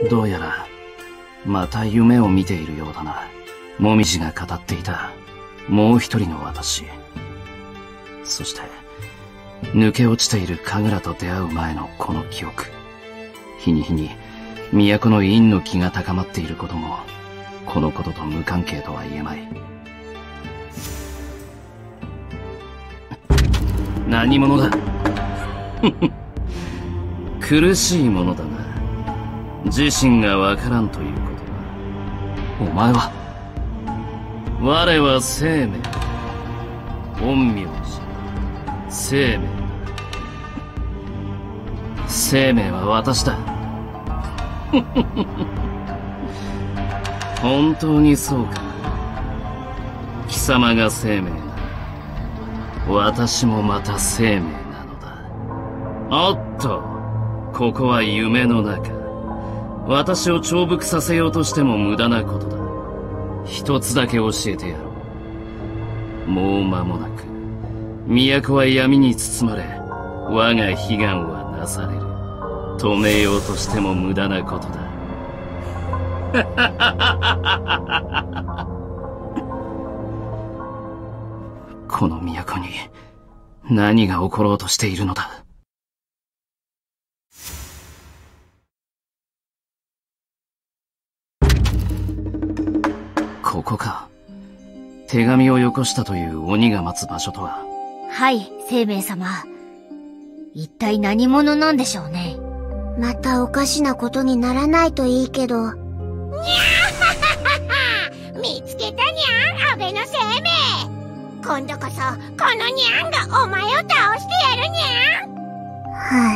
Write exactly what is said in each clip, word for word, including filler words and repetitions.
どうやらまた夢を見ているようだな。もみじが語っていたもう一人の私、そして抜け落ちている神楽と出会う前のこの記憶。日に日に都の陰の気が高まっていることもこのことと無関係とは言えまい。何者だ苦しいものだな。自身がわからんということだ。お前は？我は生命、陰陽師、生命。生命は私だ。本当にそうか。貴様が生命なら私もまた生命なのだ。おっと、ここは夢の中。私を重複させようとしても無駄なことだ。一つだけ教えてやろう。もう間もなく都は闇に包まれ、我が悲願はなされる。止めようとしても無駄なことだ。この都に何が起ころうとしているのだ。ここか。手紙をよこしたという鬼が待つ場所とは。 はい、生命様。一体何者なんでしょうね。 またおかしなことにならないといいけど。にゃーははは見つけたにゃん、安倍の生命。今度こそこのにゃんがお前を倒してやるにゃん。はい。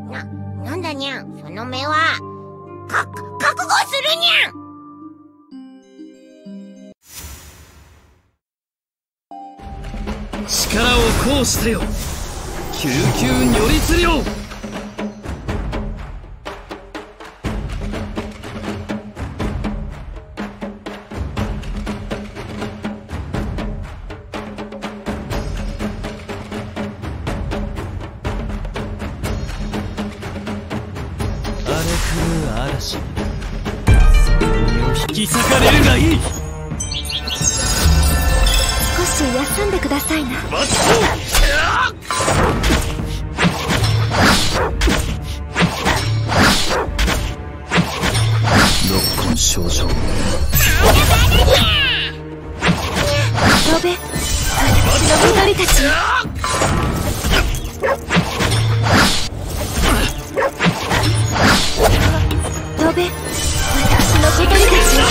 な、なんだにゃん、その目は。か、覚悟するにゃん。 力を行使せよ、救急如律令。荒れ狂う嵐、その身を引き裂かれるがいい。 少し休んでくださいな。 六根症状。 呼べ、私の小鳥たち。呼べ、私の小鳥たち。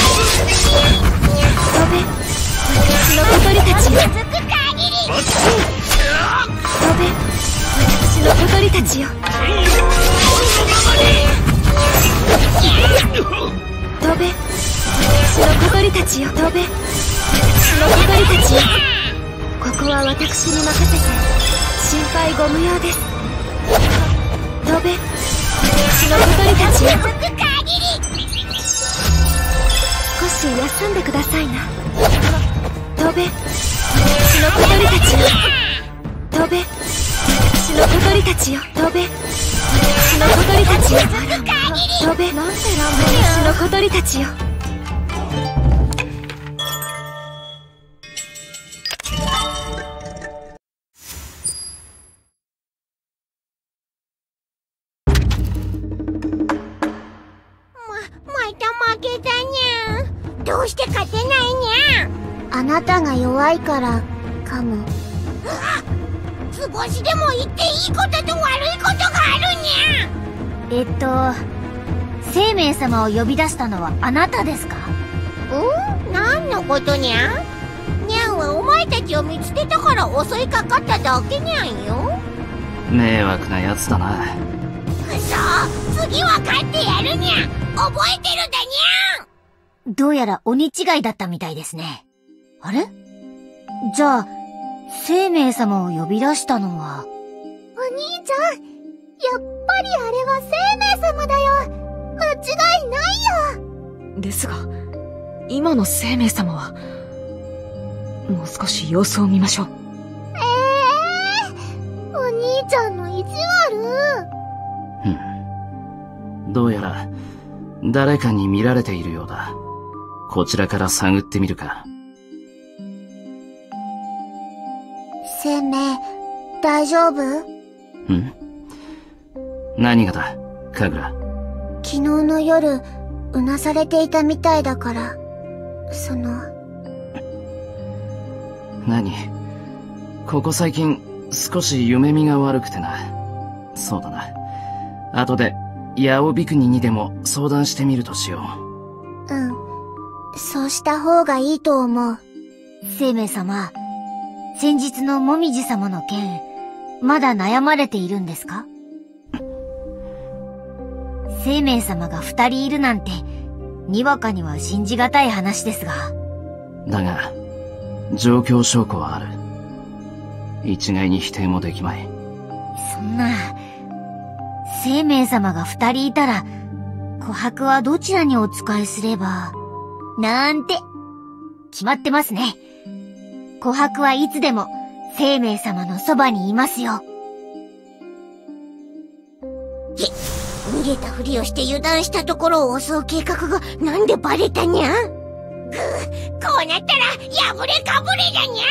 呼べ、私の小鳥たち。呼べ、私の小鳥たちよ。飛べ、私の小鳥たちよ。飛べ、私の小鳥たちよ。ここは私に任せて心配ご無用です。飛べ、私の小鳥たちよ。少し休んでくださいな。飛べ、私の小鳥たちよ。飛べ、私の小鳥たちよ。飛べ、私の小鳥たちよ。飛べ、なんで私の小鳥たちよ。ま、また負けたにゃん。どうして勝てないにゃん。あなたが弱いからかも。図星でも言っていいことと悪いことがあるにゃん。 えっと、生命様を呼び出したのはあなたですか？ ん？何のことにゃん？にゃんはお前たちを見つけたから襲いかかっただけにゃんよ。 迷惑なやつだな。 くそ、次は勝ってやるにゃん。覚えてるだにゃん。 どうやら鬼違いだったみたいですね。あれ？じゃあ、生命様を呼び出したのは。 お兄ちゃん、やっぱりあれは生命様だよ。間違いないよ。 ですが、今の生命様は、もう少し様子を見ましょう。 ええー、お兄ちゃんの意地悪。 うん。 どうやら誰かに見られているようだ。こちらから探ってみるか。 生命、大丈夫？ ん？何がだ、神楽。 昨日の夜、うなされていたみたいだから、その。 何？ここ最近少し夢見が悪くてな。そうだな。後で、八尾ビクニにでも相談してみるとしよう。うん。そうした方がいいと思う。生命様、先日のもみじ様の件、まだ悩まれているんですか？生命様が二人いるなんて、にわかには信じがたい話ですが。 だが、状況証拠はある。一概に否定もできまい。 そんな、生命様が二人いたら、琥珀はどちらにお仕えすれば、なんて、決まってますね。琥珀はいつでも生命様のそばにいますよ。逃げたふりをして油断したところを襲う計画がなんでバレたにゃ？ぐぅ、こうなったら破れかぶれだに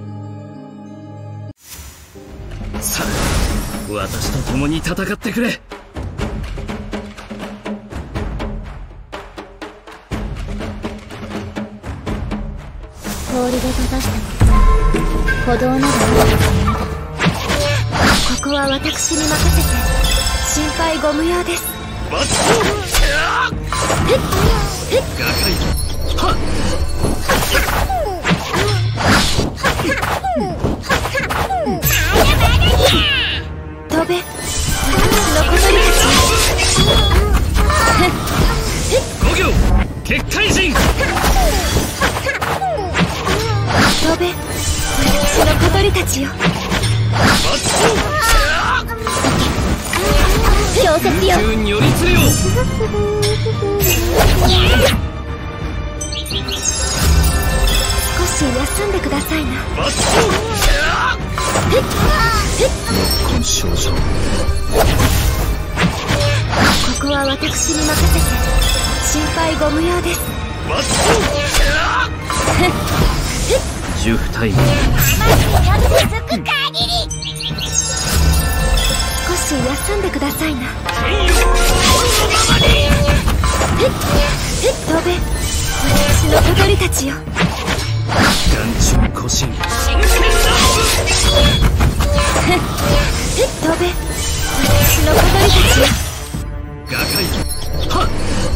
ゃ！ さあ、私と共に戦ってくれ。 氷で閉ざした歩道などないですね。 ここは私に任せて心配ご無用です。 バッチリ！ガカイはっ！ 飛べ、私の小鳥たち。 五行結界陣！ 飛べ、私の小鳥たちよ。 氷雪よ。 宇宙に寄り連れよ。 少し休んでくださいな。 この少女。 ここは私に任せて心配ご無用です。 十体少し休んでくださいな。飛べ、私の小鳥たちよ。 眼中古神飛べ、私の小鳥たちよ。 ガカイはっ！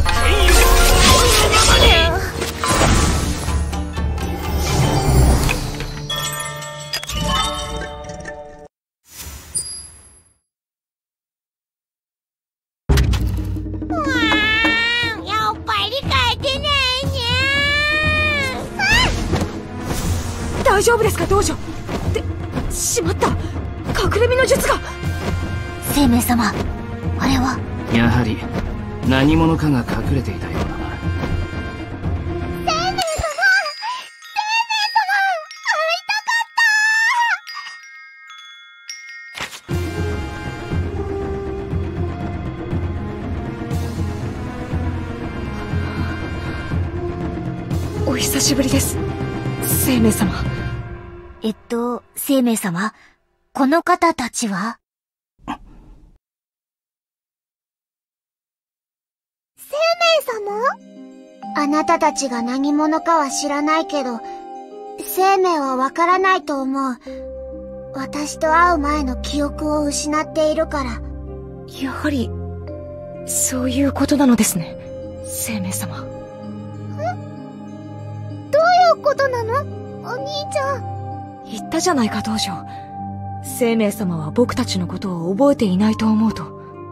大丈夫ですか、道場。ってしまった、隠れ身の術が。 生命様、あれは。 やはり何者かが隠れていたようだな。 生命様、生命様、会いたかった。お久しぶりです、生命様。 えっと、生命様、この方たちは？生命様？あなたたちが何者かは知らないけど、生命はわからないと思う。私と会う前の記憶を失っているから。 やはり、そういうことなのですね、生命様。 どういうことなの？お兄ちゃん。 言ったじゃないか、道場。生命様は僕たちのことを覚えていないと思うと。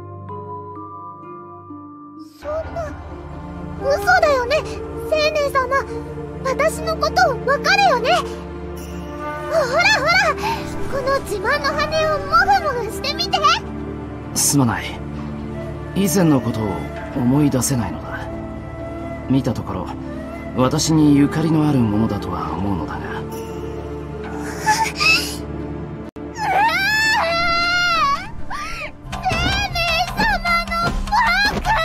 そんな、嘘だよね、生命様。私のことわかるよね。ほらほら、この自慢の羽をもぐもぐしてみて。 すまない。以前のことを思い出せないのだ。見たところ、私にゆかりのあるものだとは思うのだが。生命様のバカ！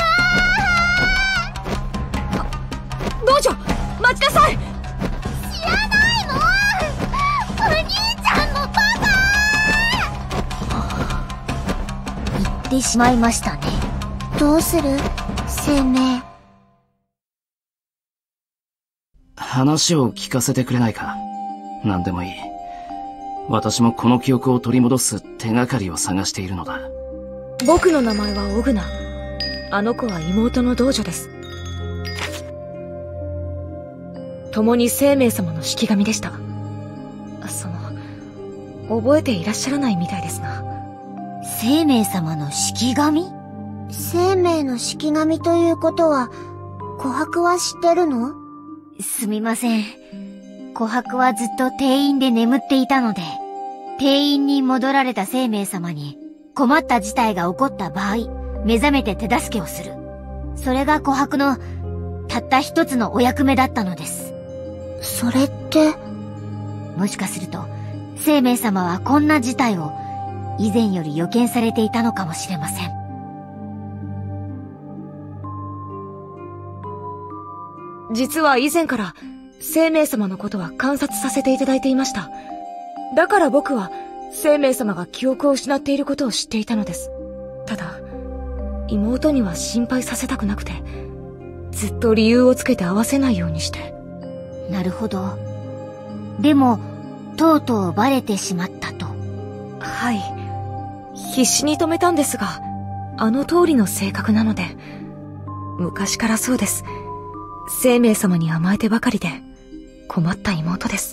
しまいましたね。どうする？生命。 話を聞かせてくれないか。何でもいい。私もこの記憶を取り戻す手がかりを探しているのだ。 僕の名前はオグナ。あの子は妹の道女です。共に生命様の式神でした。その、覚えていらっしゃらないみたいですが。 生命様の式神？生命の式神ということは、琥珀は知ってるの？すみません。琥珀はずっと定員で眠っていたので、定員に戻られた生命様に困った事態が起こった場合、目覚めて手助けをする。それが琥珀のたった一つのお役目だったのです。それって、もしかすると生命様はこんな事態を以前より予見されていたのかもしれません。 実は以前から生命様のことは観察させていただいていました。だから僕は生命様が記憶を失っていることを知っていたのです。ただ、妹には心配させたくなくて、ずっと理由をつけて合わせないようにして。 なるほど。でも、とうとうバレてしまったと。 はい。必死に止めたんですが、あの通りの性格なので、昔からそうです。生命様に甘えてばかりで困った妹です。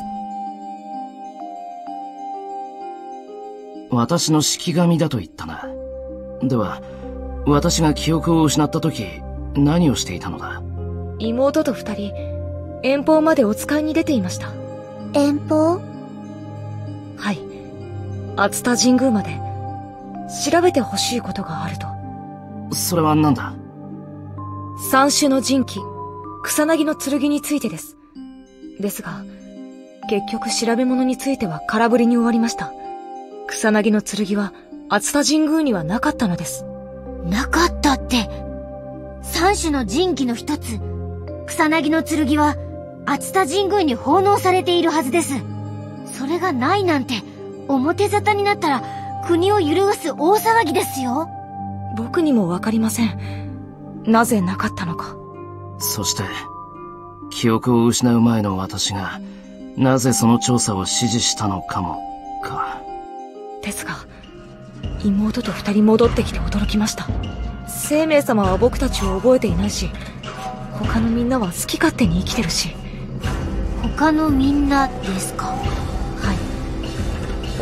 私の式神だと言ったな。では、私が記憶を失った時、何をしていたのだ？ 妹と二人、遠方までお使いに出ていました。 遠方？ はい。熱田神宮まで、調べてほしいことがあると。 それは何だ？ 三種の神器、草薙の剣についてです。ですが、結局調べ物については空振りに終わりました。草薙の剣は熱田神宮にはなかったのです。 なかったって、三種の神器の一つ、草薙の剣は熱田神宮に奉納されているはずです。それがないなんて、表沙汰になったら国を揺るがす大騒ぎですよ。 僕にもわかりません。なぜなかったのか。 そして、記憶を失う前の私が、なぜその調査を指示したのかも、か。 ですが、妹と二人戻ってきて驚きました。生命様は僕たちを覚えていないし、他のみんなは好き勝手に生きてるし。 他のみんなですか？ はい。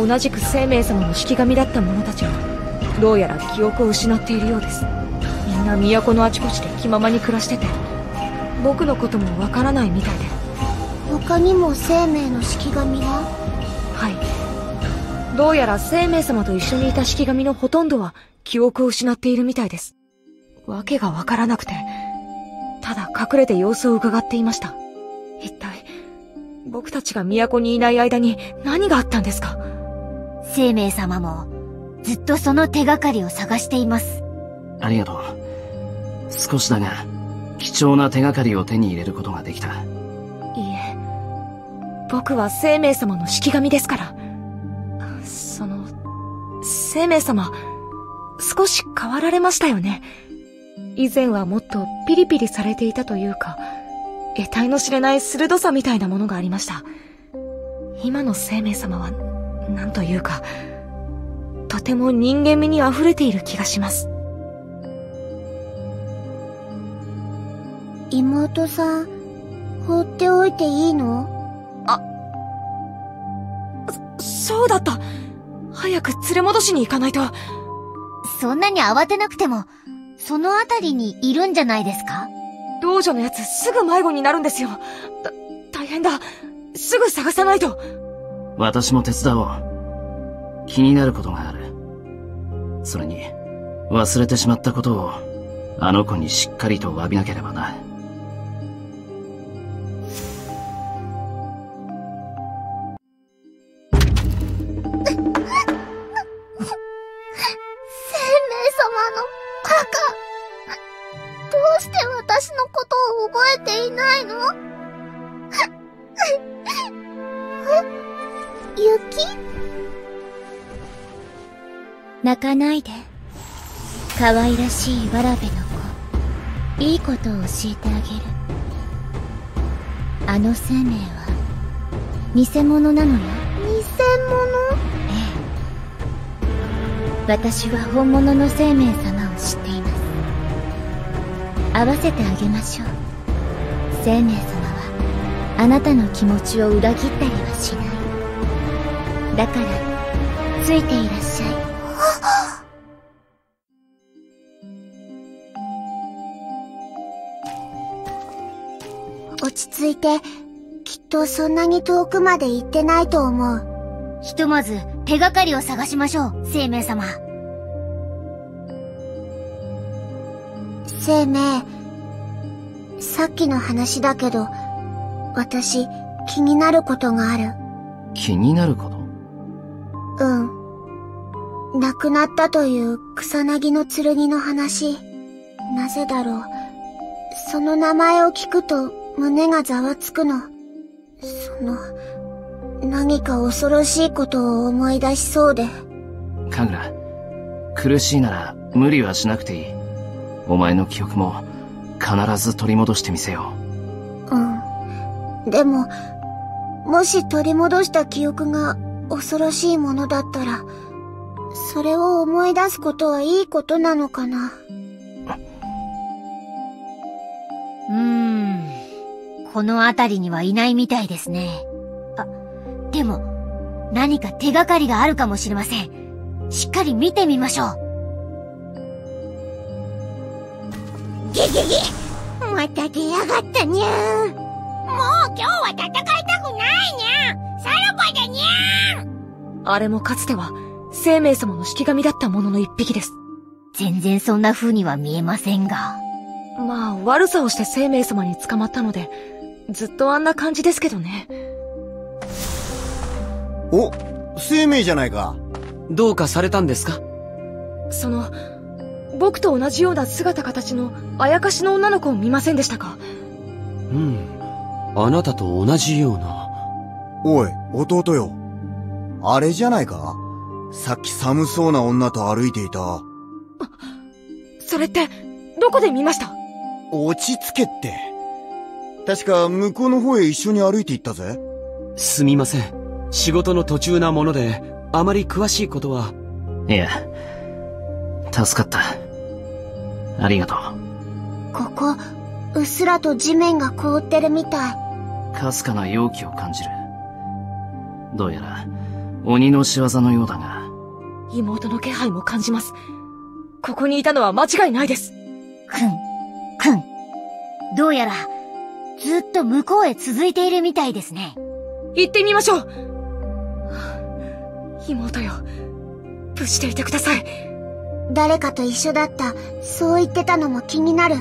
同じく生命様の式神だった者たちは、どうやら記憶を失っているようです。みんな都のあちこちで気ままに暮らしてて、僕のこともわからないみたいで。 他にも生命の式神が？ はい。どうやら生命様と一緒にいた式神のほとんどは記憶を失っているみたいです。わけがわからなくて、ただ隠れて様子を伺っていました。一体、僕たちが都にいない間に何があったんですか？ 生命様もずっとその手がかりを探しています。 ありがとう。少しだが、貴重な手がかりを手に入れることができた。 いいえ、僕は生命様の式神ですから。その、生命様、少し変わられましたよね。以前はもっとピリピリされていたというか、得体の知れない鋭さみたいなものがありました。今の生命様は、なんというか、とても人間味に溢れている気がします。 妹さん、放っておいていいの？ あ、そ、そうだった。早く連れ戻しに行かないと。 そんなに慌てなくても、そのあたりにいるんじゃないですか？ 道女のやつすぐ迷子になるんですよ。た、大変だ。すぐ探さないと。 私も手伝おう。気になることがある。それに、忘れてしまったことを、あの子にしっかりと詫びなければな。 私のことを覚えていないの？雪？泣かないで。 可愛らしいわらべの子、いいことを教えてあげる。あの生命は偽物なのよ。 偽物？ ええ。私は本物の生命様を知っています。会わせてあげましょう。生命様はあなたの気持ちを裏切ったりはしない。だからついていらっしゃい。 落ち着いて、きっとそんなに遠くまで行ってないと思う。 ひとまず手がかりを探しましょう、生命様。 生命、さっきの話だけど、私、気になることがある。 気になること？ うん。亡くなったという草薙の剣の話。なぜだろう。その名前を聞くと胸がざわつくの。その、何か恐ろしいことを思い出しそうで。 神楽、苦しいなら無理はしなくていい。お前の記憶も必ず取り戻してみせよう。うん。でも、もし取り戻した記憶が恐ろしいものだったら、それを思い出すことはいいことなのかな。 うーん。この辺りにはいないみたいですね。あ、でも、何か手がかりがあるかもしれません。しっかり見てみましょう。 ゲゲゲ！また出やがったにゃー。もう今日は戦いたくないにゃー。さらばだにゃー。 あれもかつては、生命様の式神だったものの一匹です。 全然そんな風には見えませんが。 まあ、悪さをして生命様に捕まったので、ずっとあんな感じですけどね。 お、生命じゃないか。 どうかされたんですか？ その、僕と同じような姿形のあやかしの女の子を見ませんでしたか？ うん。あなたと同じような。 おい、弟よ。あれじゃないか？さっき寒そうな女と歩いていた。 それって、どこで見ました？ 落ち着けって。確か向こうの方へ一緒に歩いて行ったぜ。 すみません。仕事の途中なもので、あまり詳しいことは。 いや、助かった。ありがとう。 ここ、うっすらと地面が凍ってるみたい。 かすかな妖気を感じる。どうやら、鬼の仕業のようだが。 妹の気配も感じます。ここにいたのは間違いないです。 くん、くん。どうやら、ずっと向こうへ続いているみたいですね。 行ってみましょう。妹よ、無事でいてください。 誰かと一緒だった、そう言ってたのも気になる。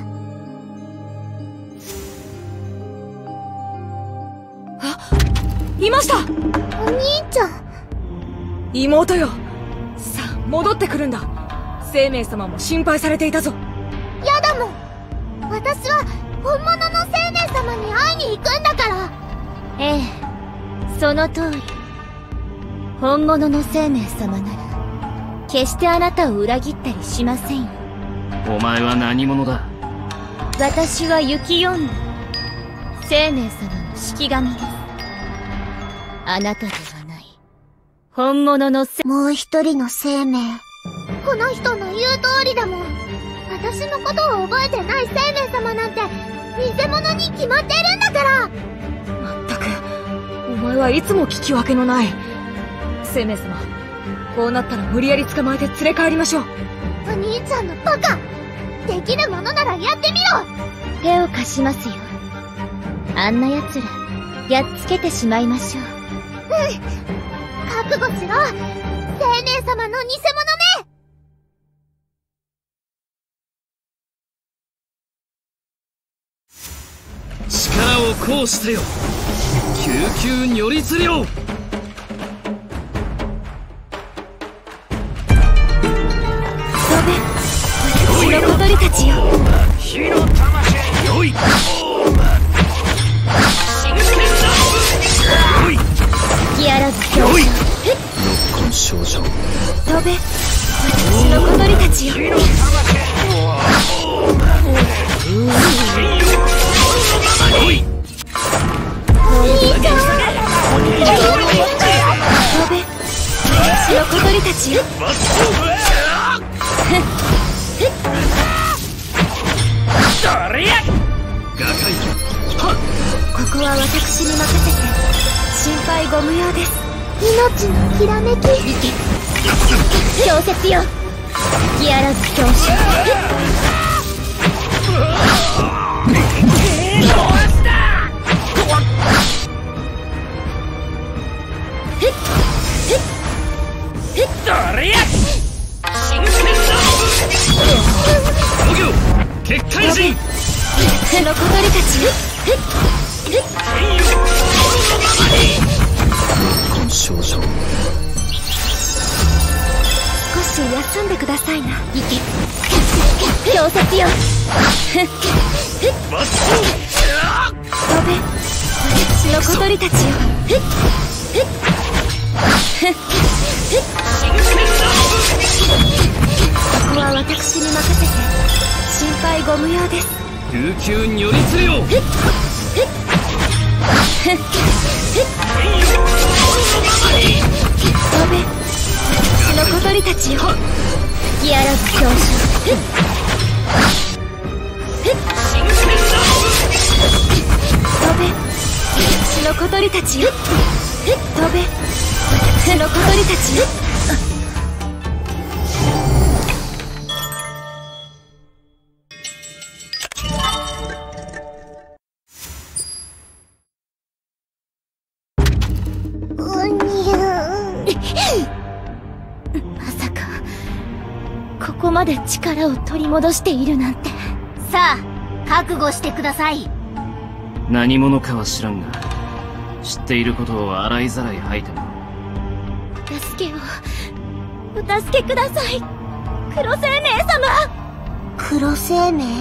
あ、いました！ お兄ちゃん。 妹よ、さあ、戻ってくるんだ。生命様も心配されていたぞ。 やだもん。私は本物の生命様に会いに行くんだから。 ええ、その通り。本物の生命様なら、決してあなたを裏切ったりしませんよ。 お前は何者だ？ 私は雪女、生命様の式神です。あなたではない。本物のせ、 もう一人の生命。この人の言う通りだもん。私のことを覚えてない生命様なんて、偽物に決まってるんだから。 まったく、お前はいつも聞き分けのない。生命様、こうなったら無理やり捕まえて連れ帰りましょう。 お兄ちゃんのバカ。できるものならやってみろ。 手を貸しますよ。あんな奴ら、やっつけてしまいましょう。 うん。覚悟しろ。生命様の偽物め。 力を行使せよ。救急如律令。 私の小鳥たちよ。 火の魂よい。 ギアラブよい。六根少女。 飛べ。私の小鳥たちよ。 ここは私に任せて心配ご無用です。命のきらめき。氷雪よ、隙あらず強襲。 結界人その小鳥たちよ。 今少々 少し休んでくださいな。行け。氷雪よ。飛べ、私の小鳥たちよ。ここは私に任せて心配ご無用です。 琉球に寄りつれよ。 飛べ、私の小鳥たちよ。隙あらず強襲。飛べ、私の小鳥たちよ。飛べ、私の小鳥たちよ。まさかここまで力を取り戻しているなんて。 さあ、覚悟してください。 何者かは知らんが、知っていることを洗いざらい吐いても助けをお助けください、黒生命様。黒生命？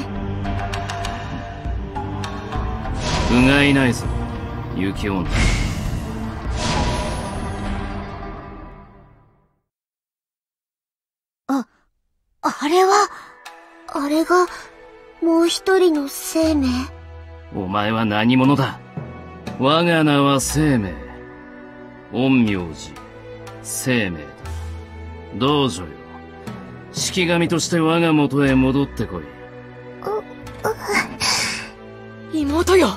うがいないぞ、雪女。 あ、あれは、 あれがもう一人の生命。 お前は何者だ。我が名は生命。陰陽師、生命だ。道女よ、式神として我が元へ戻ってこい。 妹よ。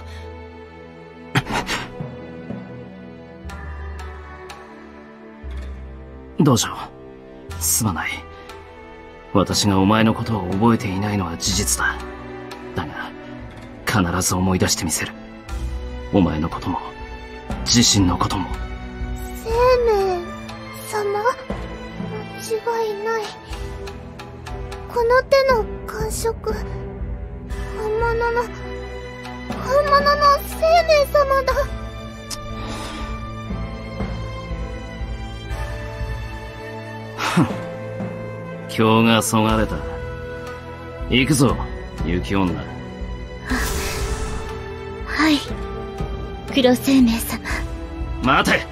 道女、すまない。私がお前のことを覚えていないのは事実だ。だが、必ず思い出してみせる。お前のことも、自身のことも。 生命様？間違いない。この手の感触、本物の、本物の生命様だ。 今日がそがれた。行くぞ、雪女。 はい、黒生命様。 待て。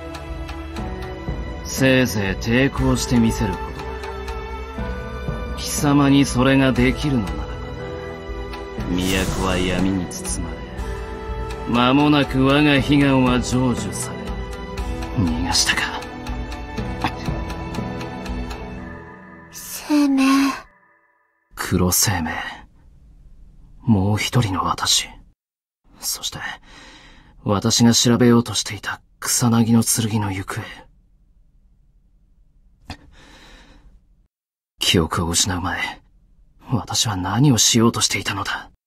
せいぜい抵抗してみせることだ。貴様にそれができるのならばな。都は闇に包まれ、間もなく我が悲願は成就される。逃がしたか。 生命。 黒生命。もう一人の私。そして、私が調べようとしていた草薙の剣の行方。記憶を失う前、私は何をしようとしていたのだ。